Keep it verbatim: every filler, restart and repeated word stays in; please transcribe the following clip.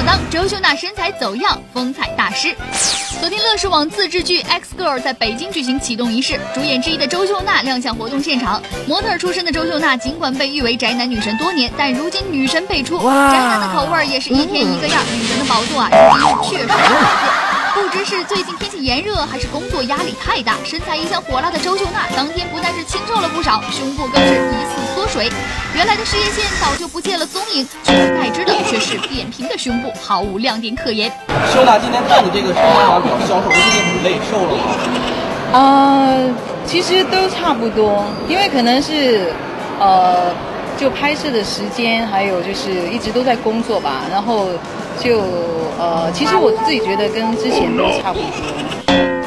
宝当，周秀娜身材走样，风采大失。昨天乐视网自制剧《X Girl》在北京举行启动仪式，主演之一的周秀娜亮相活动现场。模特出身的周秀娜，尽管被誉为宅男女神多年，但如今女神辈出，宅男的口味也是一天一个样。女神的宝座啊，如今确实是好个。不知是最近天气炎热，还是工作压力太大，身材一向火辣的周秀娜，当天不但是清瘦了不少，胸部更是疑似缩水，原来的事业线早就不见了踪影，取而代之的却是扁平的胸部，毫无亮点可言。 秀娜今天看你这个身材好像比较消瘦，最近很累，瘦了吗？ 呃，其实都差不多，因为可能是呃，就拍摄的时间，还有就是一直都在工作吧，然后就呃，其实我自己觉得跟之前都差不多。